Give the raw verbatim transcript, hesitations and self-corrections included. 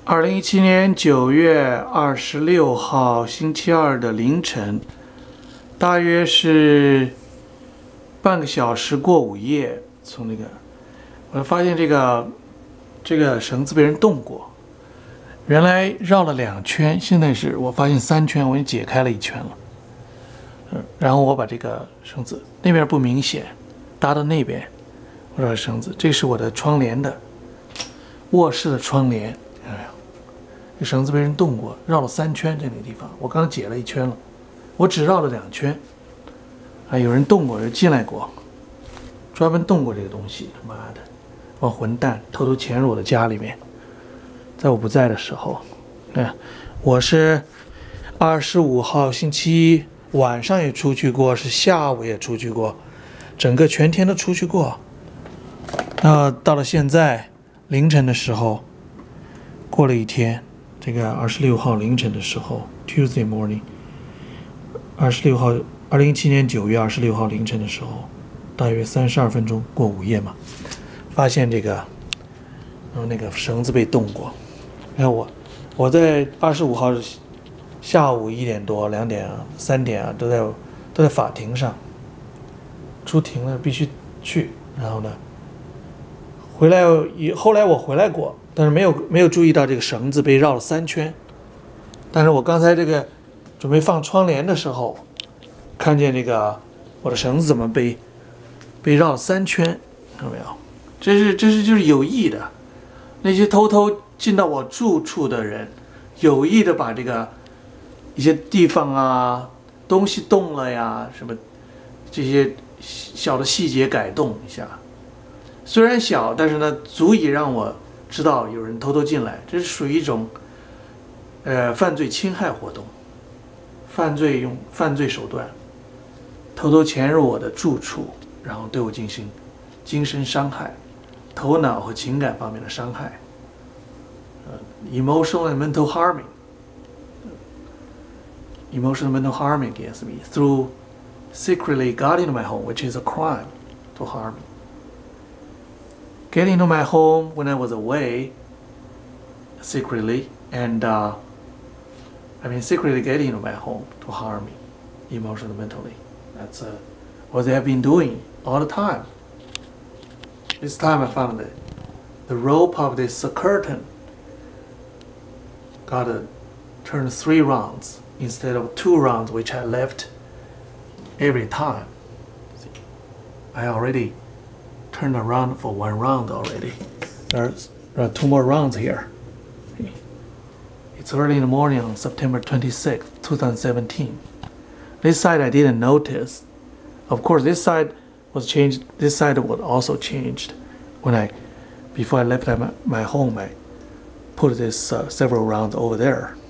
二零一七年九月二十六号星期二的凌晨，大约是半个小时过午夜，从那个我发现这个这个绳子被人动过，原来绕了两圈，现在是我发现三圈，我已经解开了一圈了。嗯，然后我把这个绳子那边不明显，搭到那边，我把绳子，这是我的窗帘的卧室的窗帘，看到没有？这绳子被人动过，绕了三圈，这个地方我刚解了一圈了，我只绕了两圈。啊，有人动过，有人进来过，专门动过这个东西，他妈的，帮混蛋偷偷潜入我的家里面，在我不在的时候，哎，我是二十五号星期一晚上也出去过，是下午也出去过，整个全天都出去过。那到了现在凌晨的时候，过了一天，这个二十六号凌晨的时候 ，Tuesday morning， 二十六号，二零一七年九月二十六号凌晨的时候，大约三十二分钟过午夜嘛，发现这个，然后那个绳子被动过。你看我，我在二十五号下午一点多、两点啊、三点啊，都在都在法庭上，出庭了，必须去。然后呢，回来以后来我回来过，但是没有没有注意到这个绳子被绕了三圈。但是我刚才这个准备放窗帘的时候，看见这个我的绳子怎么被被绕了三圈，看到没有？这是这是就是有意的，那些偷偷进到我住处的人，有意的把这个一些地方啊东西动了呀，什么这些小的细节改动一下，虽然小，但是呢足以让我知道有人偷偷进来，这是属于一种呃犯罪侵害活动，犯罪用犯罪手段偷偷潜入我的住处，然后对我进行精神伤害、头脑和情感方面的伤害，呃 emotional and mental harming emotional and mental harming against me through secretly got into my home, which is a crime to harm me. Getting into my home when I was away secretly, and uh, I mean secretly getting into my home to harm me emotionally, mentally. That's uh, what they have been doing all the time. This time I found that the rope of this curtain got to turn three rounds instead of two rounds, which I left every time. See, I already turned around for one round already. There's, there are two more rounds here. See? It's early in the morning on September twenty-sixth, two thousand seventeen. This side I didn't notice. Of course, this side was changed. This side was also changed when I, before I left my, my home, I put this uh, several rounds over there.